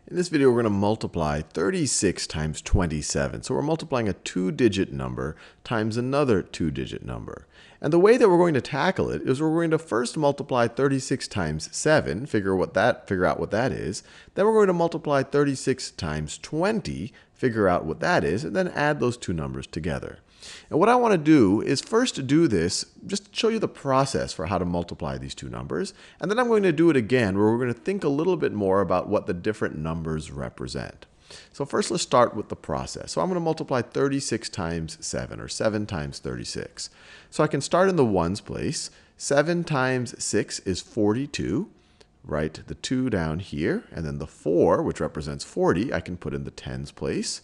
In this video, we're going to multiply 36 times 27. So we're multiplying a two-digit number times another two-digit number. And the way that we're going to tackle it is we're going to first multiply 36 times 7, figure out what that is. Then we're going to multiply 36 times 20, figure out what that is, and then add those two numbers together. And what I want to do is first do this, just show you the process for how to multiply these two numbers. And then I'm going to do it again, where we're going to think a little bit more about what the different numbers represent. So first, let's start with the process. So I'm going to multiply 36 times 7, or 7 times 36. So I can start in the ones place. 7 times 6 is 42. Write the 2 down here. And then the 4, which represents 40, I can put in the tens place.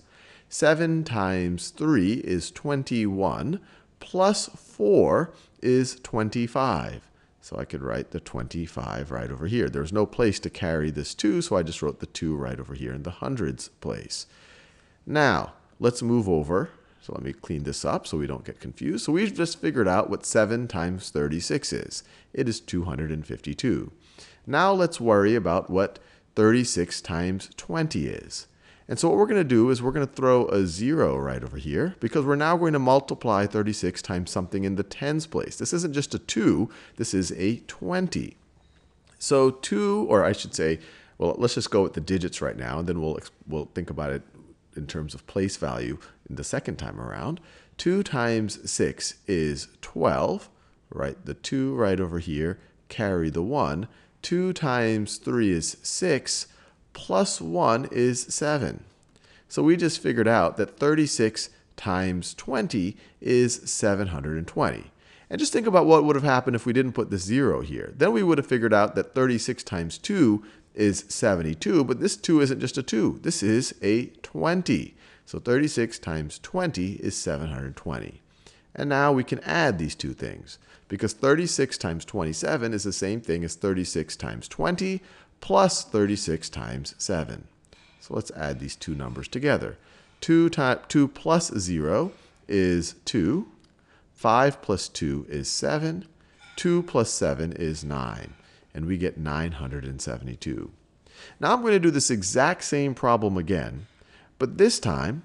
7 times 3 is 21, plus 4 is 25. So I could write the 25 right over here. There's no place to carry this 2, so I just wrote the 2 right over here in the hundreds place. Now, let's move over. So let me clean this up so we don't get confused. So we've just figured out what 7 times 36 is. It is 252. Now let's worry about what 36 times 20 is. And so what we're going to do is we're going to throw a 0 right over here, because we're now going to multiply 36 times something in the tens place. This isn't just a 2, this is a 20. So 2, or I should say, well, let's just go with the digits right now, and then we'll think about it in terms of place value in the second time around. 2 times 6 is 12. Write the 2 right over here, carry the 1. 2 times 3 is 6. Plus 1 is 7. So we just figured out that 36 times 20 is 720. And just think about what would have happened if we didn't put the 0 here. Then we would have figured out that 36 times 2 is 72, but this 2 isn't just a 2. This is a 20. So 36 times 20 is 720. And now we can add these two things, because 36 times 27 is the same thing as 36 times 20, plus 36 times 7. So let's add these two numbers together. 2 plus 0 is 2. 5 plus 2 is 7. 2 plus 7 is 9. And we get 972. Now I'm going to do this exact same problem again, but this time,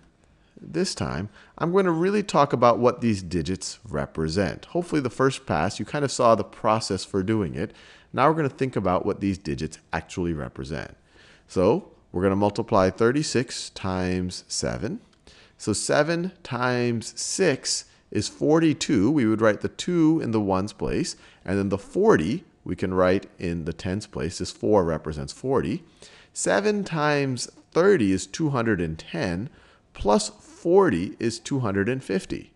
I'm going to really talk about what these digits represent. Hopefully the first pass, you kind of saw the process for doing it. Now we're going to think about what these digits actually represent. So we're going to multiply 36 times 7. So 7 times 6 is 42. We would write the 2 in the ones place. And then the 40 we can write in the tens place. This 4 represents 40. 7 times 30 is 210. Plus 40 is 250.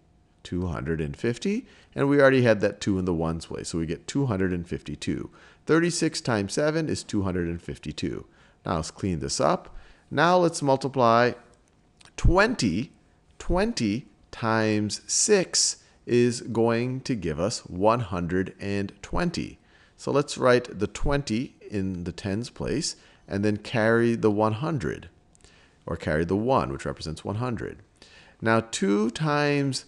250. And we already had that 2 in the ones place, so we get 252. 36 times 7 is 252. Now let's clean this up. Now let's multiply 20. 20 times 6 is going to give us 120. So let's write the 20 in the tens place, and then carry the 100, or carry the 1, which represents 100. Now 20 times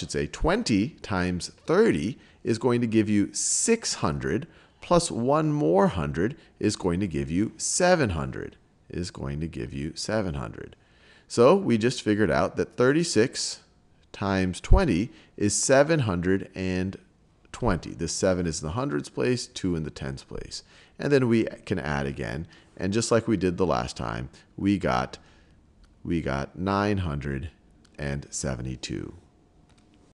30 is going to give you 600, plus one more 100 is going to give you 700. So we just figured out that 36 times 20 is 720. This 7 is in the hundreds place, 2 in the tens place. And then we can add again. And just like we did the last time, we got 972.